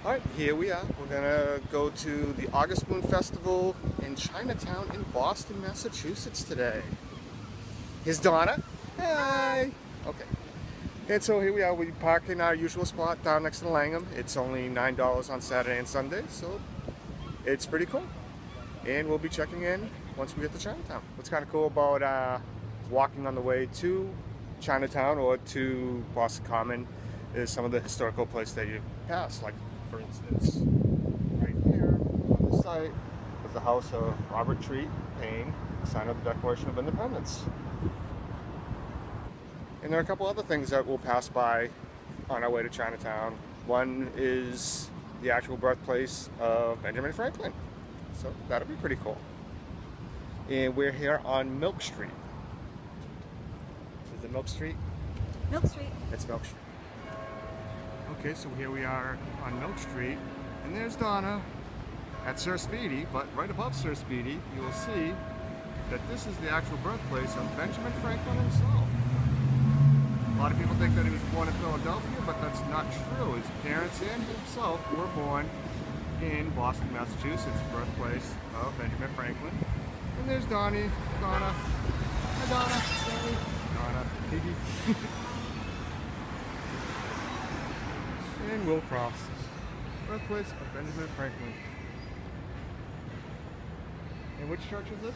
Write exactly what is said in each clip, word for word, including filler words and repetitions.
Alright, here we are. We're gonna go to the August Moon Festival in Chinatown in Boston, Massachusetts today. Here's Donna. Hey! Okay. And so here we are. We park in our usual spot down next to the Langham. It's only nine dollars on Saturday and Sunday, so it's pretty cool. And we'll be checking in once we get to Chinatown. What's kind of cool about uh, walking on the way to Chinatown or to Boston Common is some of the historical places that you pass. Like, for instance, right here on the site is the house of Robert Treat Paine, the sign of the Declaration of Independence. And there are a couple other things that we'll pass by on our way to Chinatown. One is the actual birthplace of Benjamin Franklin. So that'll be pretty cool. And we're here on Milk Street. Is it Milk Street? Milk Street. It's Milk Street. Okay, so here we are on Milk Street, and there's Donna at Sir Speedy, but right above Sir Speedy, you will see that this is the actual birthplace of Benjamin Franklin himself. A lot of people think that he was born in Philadelphia, but that's not true. His parents and himself were born in Boston, Massachusetts, birthplace of Benjamin Franklin. And there's Donnie, Donna. Hi, Donna. Hey. Donna. Piggy. And Will Cross, birthplace of Benjamin Franklin. And which church is this?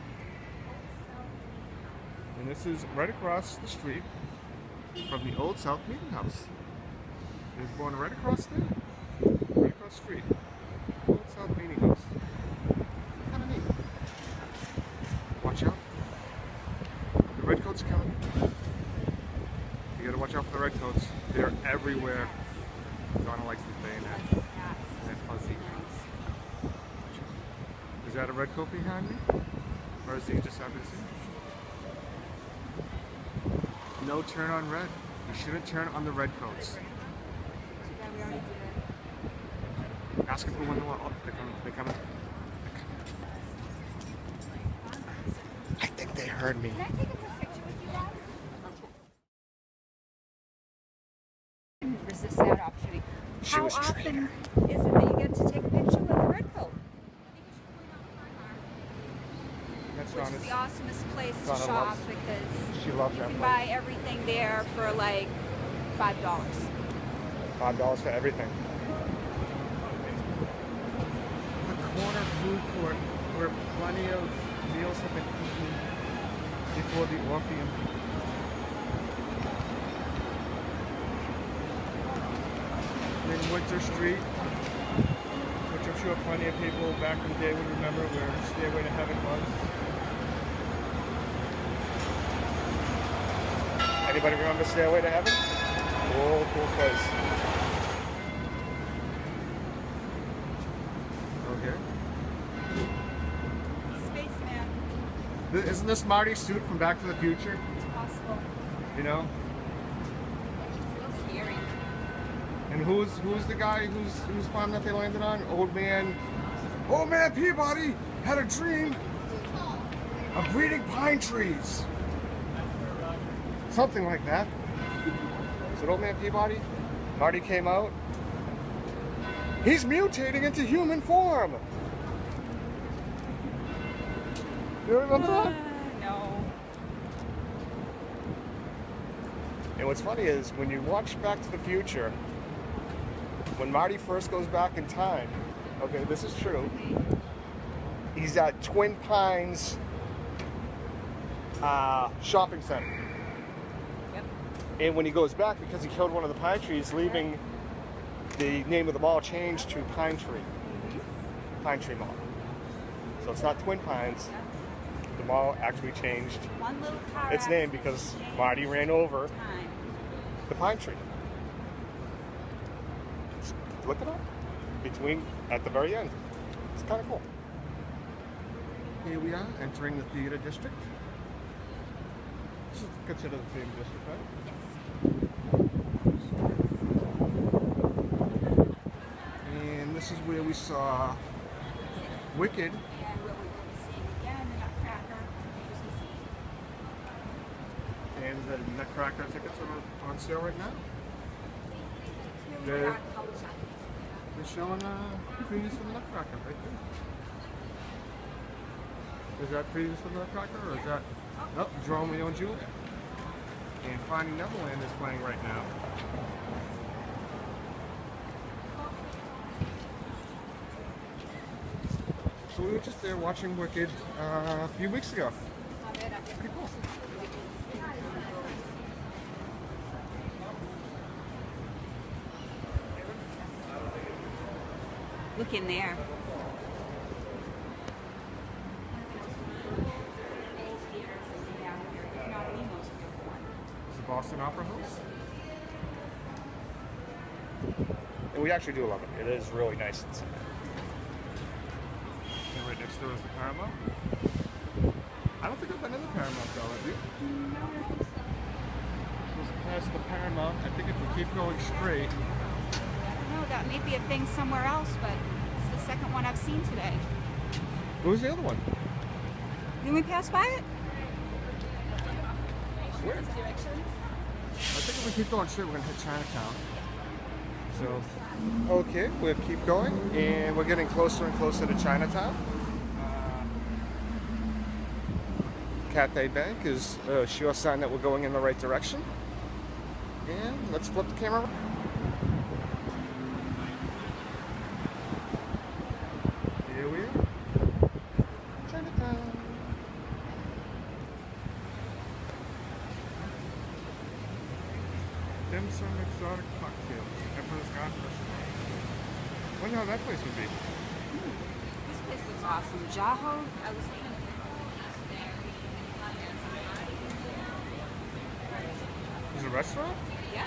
And this is right across the street from the Old South Meeting House. He was born right across there, right across the street. Old South Meeting House. Kind of neat. Watch out. The redcoats are coming. You gotta watch out for the redcoats. They're everywhere. Donna likes these bayonets. And they're fuzzy. Is that a redcoat behind me? Or is he just happy to see me? No turn on red. You shouldn't turn on the redcoats. Ask if we want to oh, they're coming, they're coming. I think they heard me. Can I take a picture with you guys? Resist that opportunity. She How was a often traitor. is it that you get to take a picture with a redcoat? That's Which Donna's. is the awesomest place to Donna shop loves- because She loves you that can place. buy everything there for like five dollars. Five dollars for everything. The corner food court where plenty of meals have been eaten before the Orpheum. In Winter Street, which I'm sure plenty of people back in the day would remember where Stairway to Heaven was. Anybody remember Stairway to Heaven? Cool, cool place. Okay. Spaceman. Isn't this Marty's suit from Back to the Future? It's possible. You know? It's a little scary. And who's who's the guy who's whose farm that they landed on? Old man, Old Man Peabody had a dream of breeding pine trees. Something like that. Is it Old Man Peabody? Marty came out. He's mutating into human form. You remember that? Uh, no. And what's funny is when you watch Back to the Future, when Marty first goes back in time, okay, this is true, he's at Twin Pines uh, shopping center. Yep. And when he goes back, because he killed one of the pine trees, leaving the name of the mall changed to Pine Tree. Mm-hmm. Pine Tree Mall. So it's not Twin Pines. The mall actually changed One little car its name accident because changed Marty ran over time. the pine tree. Look it up. Between, at the very end. It's kind of cool. Here we are, entering the theater district. This is considered the theater district, right? And this is where we saw Wicked. And what we will be seeing again, the Nutcracker, Christmas Eve. And the Nutcracker tickets are on sale right now. Here we The- are at Color Shop. They're showing uh, previews for the Nutcracker right there. Is that previews for the Nutcracker, or is that... Oh, Romeo and Juliet. And Finding Neverland is playing right now. So we were just there watching Wicked uh, a few weeks ago. Pretty cool. Look in there. It's the Boston Opera House. And we actually do love it. It is really nice inside. And right next door is the Paramount. I don't think I've been in the Paramount though, have you? Just past the Paramount. I think if we keep going straight. No, that may be a thing somewhere else, but it's the second one I've seen today. What was the other one? Didn't we pass by it? Where? I think if we keep going straight, we're gonna hit Chinatown. So, okay, we'll keep going, and we're getting closer and closer to Chinatown. Uh, Cathay Bank is a sure sign that we're going in the right direction. And let's flip the camera. Here we are. Chinatown. Dim sum exotic cocktails. Emperor's Garden Restaurant. Wonder how that place would be. This place looks awesome. Jaho. I was thinking. Is it a restaurant? Yeah.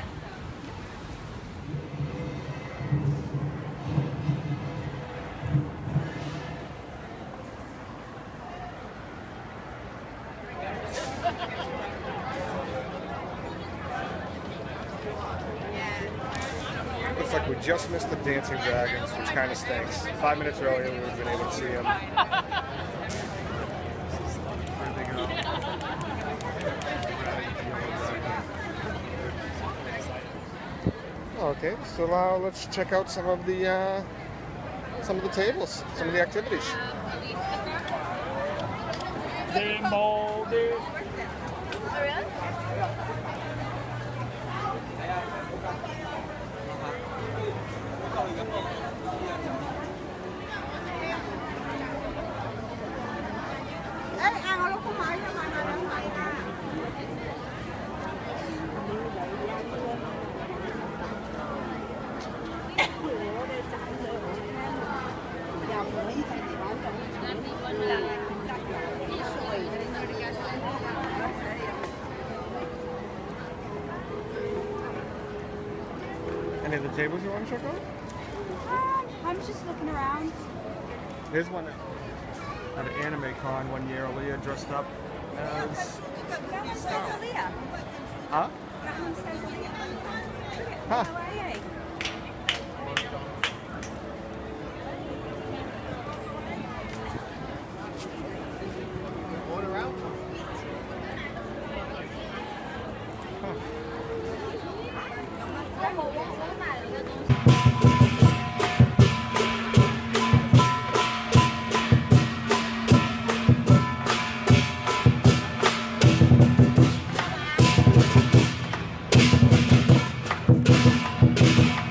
Looks like we just missed the Dancing Dragons, which kind of stinks. Five minutes earlier, we would have been able to see them. Okay, so now let's check out some of the uh, some of the tables, some of the activities. They molded. Any of the tables you want to check out? Um, I'm just looking around. There's one at an anime con one year. Aaliyah dressed up as. That one says Aaliyah. Huh? That one says Aaliyah. Huh. L A A. Huh.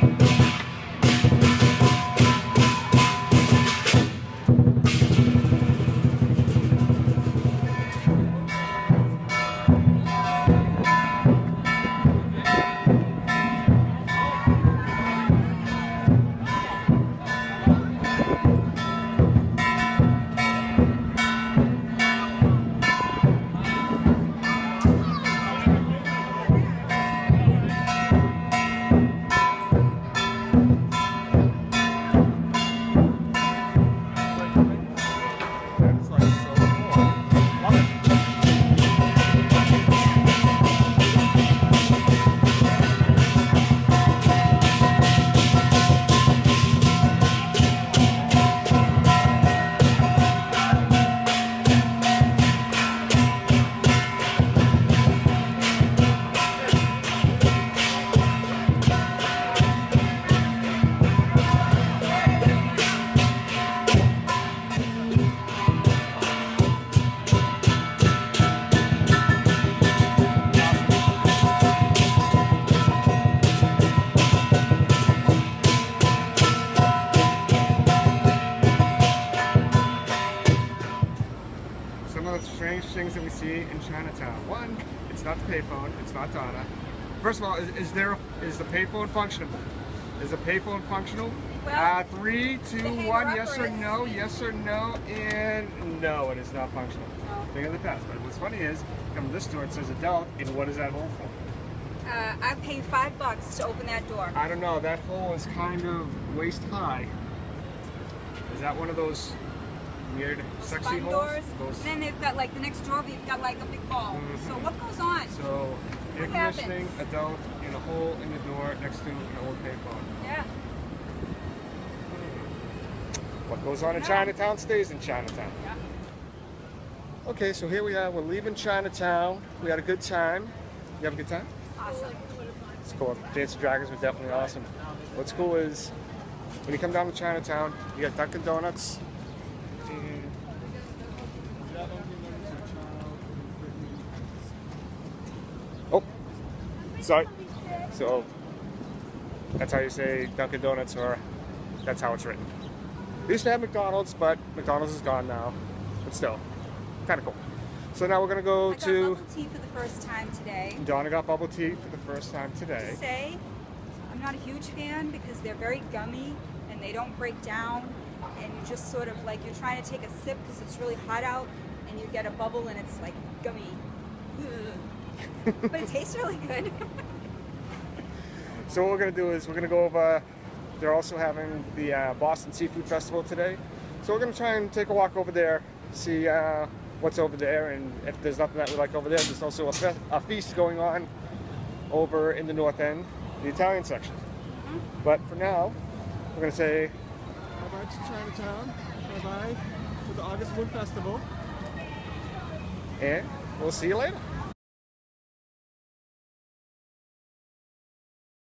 things that we see in Chinatown. One, it's not the payphone, it's not Donna. First of all, is, is there is the payphone functional? Is the payphone functional? Well, uh, three, two, the one, yes or hanger-upper is- no, yes or no, and no, it is not functional. No. Thing of the past. But what's funny is, come to this door, it says adult, and what is that hole for? Uh, I paid five bucks to open that door. I don't know, that hole is kind of waist high. Is that one of those weird, sexy Fun holes? doors. Those- And then they've got like the next door, you've got like a big ball. Mhm. So what goes on? So, air What conditioning, happens? adult, in a hole in the door next to an old payphone. Yeah. What goes on in No. Chinatown stays in Chinatown. Yeah. Okay, so here we are. We're leaving Chinatown. We had a good time. You have a good time? Awesome. It's cool. Dance and Dragons were definitely awesome. What's cool is when you come down to Chinatown, you got Dunkin' Donuts. And oh, sorry. So that's how you say Dunkin' Donuts, or that's how it's written. We used to have McDonald's, but McDonald's is gone now. But still, kind of cool. So now we're gonna go I got to. bubble tea for the first time today. Donna got bubble tea for the first time To today. say, I'm not a huge fan because they're very gummy and they don't break down, and you just sort of like you're trying to take a sip because it's really hot out, and you get a bubble and it's like gummy. Ugh. But it tastes really good. So what we're gonna do is we're gonna go over. They're also having the uh, Boston Seafood Festival today. So we're gonna try and take a walk over there, see uh, what's over there, and if there's nothing that we like over there, there's also a, fe a feast going on over in the north end, the Italian section. But for now, we're gonna say bye-bye to Chinatown, bye-bye to the August Moon Festival, and we'll see you later.